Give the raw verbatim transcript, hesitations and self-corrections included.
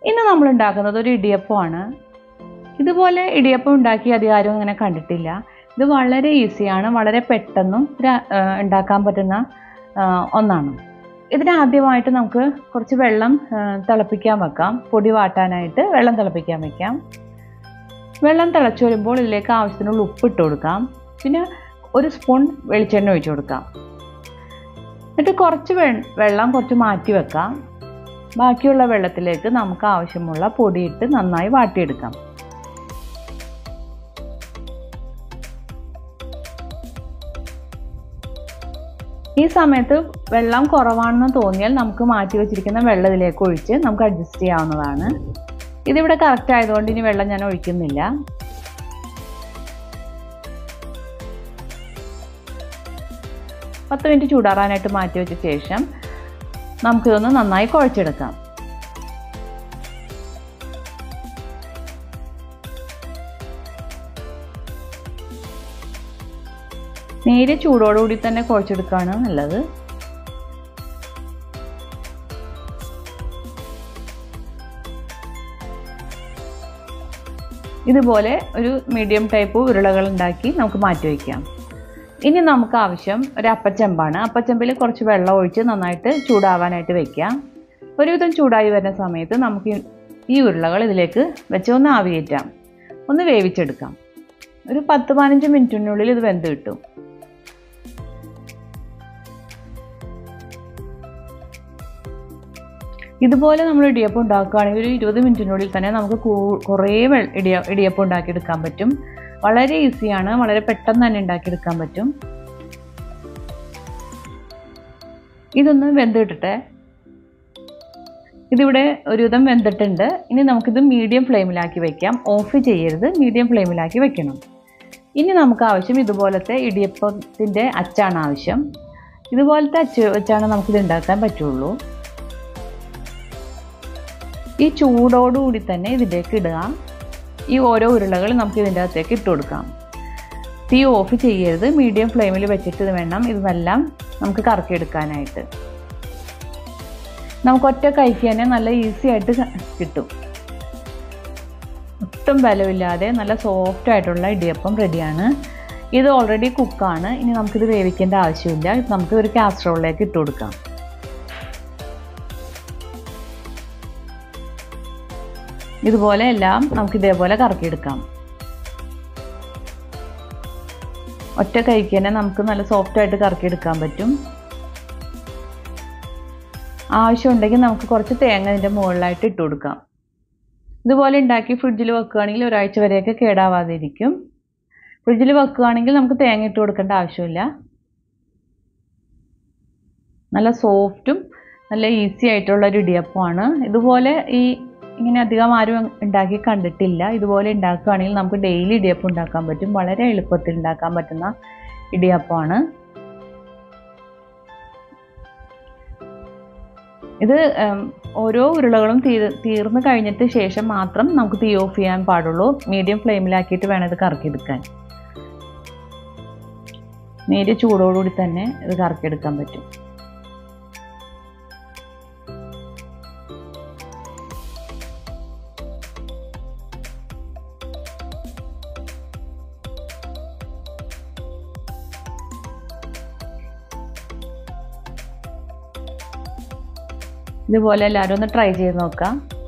ഇന്ന് നമ്മൾ ഉണ്ടാക്കുന്നത് ഒരു ഇടിയപ്പമാണ്. ഇതുപോലെ ഇടിയപ്പം ഉണ്ടാക്കി അധികം ആരും അങ്ങനെ കണ്ടിട്ടില്ല. ഇത് വളരെ ഈസിയാണ്, വളരെ പെട്ടെന്നും ഉണ്ടാക്കാൻ പറ്റുന്ന ഒന്നാണ്. ഇതിനാദ്യമായിട്ട് നമുക്ക് കുറച്ച് വെള്ളം തിളപ്പിക്കാൻ വെക്കാം. പൊടി വാട്ടാനായിട്ട് വെള്ളം തിളപ്പിക്കാൻ വെക്കാം. വെള്ളം തിളച്ച് വരുമ്പോൾ ഇതിലേക്ക് ആവശ്യത്തിനുള്ള ഉപ്പ് ഇട്ട് കൊടുക്കാം. പിന്നെ ഒരു സ്പൂൺ വെളിച്ചെണ്ണ ഒഴിച്ച് കൊടുക്കാം. എന്നിട്ട് കുറച്ച് വെള്ളം കുറച്ച് മാറ്റി വെക്കാം. ബാക്കിയുള്ള വെള്ളത്തിലേക്ക് നമുക്ക് ആവശ്യമുള്ള പൊടിയിട്ട് നന്നായി വാട്ടിയെടുക്കാം. ഈ സമയത്ത് വെള്ളം കുറവാണെന്ന് തോന്നിയാൽ നമുക്ക് മാറ്റി വെച്ചിരിക്കുന്ന വെള്ളം ഇതിലേക്ക് ഒഴിച്ച് നമുക്ക് അഡ്ജസ്റ്റ് ചെയ്യാവുന്നതാണ്. ഇതിവിടെ കറക്റ്റ് ആയതുകൊണ്ട് ഇനി വെള്ളം ഞാൻ ഒഴിക്കുന്നില്ല. പത്ത് മിനിറ്റ് ചൂടാറാനായിട്ട് മാറ്റി വെച്ച ശേഷം നമുക്കിതൊന്ന് നന്നായി കുഴച്ചെടുക്കാം. നേരെ ചൂടോടുകൂടി തന്നെ കുഴച്ചെടുക്കുകയാണ് നല്ലത്. ഇതുപോലെ ഒരു മീഡിയം ടൈപ്പ് ഉരുളകൾ ഉണ്ടാക്കി നമുക്ക് മാറ്റി വയ്ക്കാം. ഇനി നമുക്ക് ആവശ്യം ഒരു അപ്പച്ചെമ്പാണ്. അപ്പച്ചെമ്പിൽ കുറച്ച് വെള്ളം ഒഴിച്ച് നന്നായിട്ട് ചൂടാവാനായിട്ട് വെക്കാം. ഒരുവിധം ചൂടായി വരുന്ന സമയത്ത് നമുക്ക് ഈ ഉരുളകൾ ഇതിലേക്ക് വെച്ച് ഒന്ന് ആവിയേറ്റാം, ഒന്ന് വേവിച്ചെടുക്കാം. ഒരു പത്ത് പതിനഞ്ച് മിനിറ്റിനുള്ളിൽ ഇത് വെന്ത് കിട്ടും. ഇതുപോലെ നമ്മൾ ഇടിയപ്പം ഉണ്ടാക്കുകയാണെങ്കിൽ ഒരു ഇരുപത് മിനിറ്റിനുള്ളിൽ തന്നെ നമുക്ക് കുറേ ഇടിയ ഇടിയപ്പം ഉണ്ടാക്കിയെടുക്കാൻ പറ്റും. വളരെ ഈസിയാണ്, വളരെ പെട്ടെന്ന് തന്നെ ഉണ്ടാക്കിയെടുക്കാൻ പറ്റും. ഇതൊന്ന് വെന്തിട്ടെ. ഇതിവിടെ ഒരുവിധം വെന്തിട്ടുണ്ട്. ഇനി നമുക്കിത് മീഡിയം ഫ്ലെയിമിലാക്കി വെക്കാം. ഓഫ് ചെയ്യരുത്, മീഡിയം ഫ്ലെയിമിലാക്കി വെക്കണം. ഇനി നമുക്ക് ആവശ്യം ഇതുപോലത്തെ ഇടിയപ്പത്തിൻ്റെ അച്ചാണ് ആവശ്യം. ഇതുപോലത്തെ അച്ച് വെച്ചാണ് നമുക്കിത് ഉണ്ടാക്കാൻ പറ്റുള്ളൂ. ഈ ചൂടോടുകൂടി തന്നെ ഇതിലേക്ക് ഇടുക. ഈ ഓരോ ഉരുളകൾ നമുക്ക് ഇതിൻ്റെ അകത്തേക്ക് ഇട്ട് കൊടുക്കാം. തീ ഓഫ് ചെയ്യരുത്, മീഡിയം ഫ്ലെയിമിൽ വെച്ചിട്ട് വേണം ഇതെല്ലാം നമുക്ക് കറക്കിയെടുക്കാനായിട്ട്. നമുക്ക് ഒറ്റ കൈക്ക് തന്നെ നല്ല ഈസി ആയിട്ട് കിട്ടും. ഒട്ടും ബലമില്ലാതെ നല്ല സോഫ്റ്റ് ആയിട്ടുള്ള ഇടിയപ്പം റെഡിയാണ്. ഇത് ഓൾറെഡി കുക്കാണ്. ഇനി നമുക്കിത് വേവിക്കേണ്ട ആവശ്യമില്ല. ഇത് നമുക്ക് ഒരു കാസറോളിലേക്ക് ഇട്ട് കൊടുക്കാം. ഇതുപോലെ എല്ലാം നമുക്ക് ഇതേപോലെ കറക്കിയെടുക്കാം. ഒറ്റ കൈക്ക് തന്നെ നമുക്ക് നല്ല സോഫ്റ്റായിട്ട് കറക്കിയെടുക്കാൻ പറ്റും. ആവശ്യമുണ്ടെങ്കിൽ നമുക്ക് കുറച്ച് തേങ്ങ ഇതിൻ്റെ മുകളിലായിട്ട് ഇട്ട് കൊടുക്കാം. ഇതുപോലെ ഉണ്ടാക്കി ഫ്രിഡ്ജിൽ വെക്കുകയാണെങ്കിൽ ഒരാഴ്ച വരെയൊക്കെ കേടാവാതെ ഇരിക്കും. ഫ്രിഡ്ജിൽ വെക്കുകയാണെങ്കിൽ നമുക്ക് തേങ്ങ ഇട്ട് കൊടുക്കേണ്ട ആവശ്യമില്ല. നല്ല സോഫ്റ്റും നല്ല ഈസി ആയിട്ടുള്ള ഒരു ഇടിയപ്പമാണ്. ഇതുപോലെ ഈ ഇങ്ങനെ അധികം ആരും ഉണ്ടാക്കി കണ്ടിട്ടില്ല. ഇതുപോലെ ഉണ്ടാക്കുകയാണെങ്കിൽ നമുക്ക് ഡെയിലി ഇടിയപ്പം ഉണ്ടാക്കാൻ പറ്റും. വളരെ എളുപ്പത്തിൽ ഉണ്ടാക്കാൻ പറ്റുന്ന ഇടിയപ്പമാണ് ഇത്. ഓരോ ഉരുളകളും തീർ തീർന്ന് കഴിഞ്ഞിട്ട് ശേഷം മാത്രം നമുക്ക് തീ ഓഫ് ചെയ്യാൻ പാടുള്ളൂ. മീഡിയം ഫ്ലെയിമിലാക്കിയിട്ട് വേണം ഇത് കറക്കിയെടുക്കാൻ. നേരിയ ചൂടോടുകൂടി തന്നെ ഇത് കറക്കിയെടുക്കാൻ പറ്റും. ഇതുപോലെ എല്ലാവരും ഒന്ന് ട്രൈ ചെയ്ത് നോക്കാം.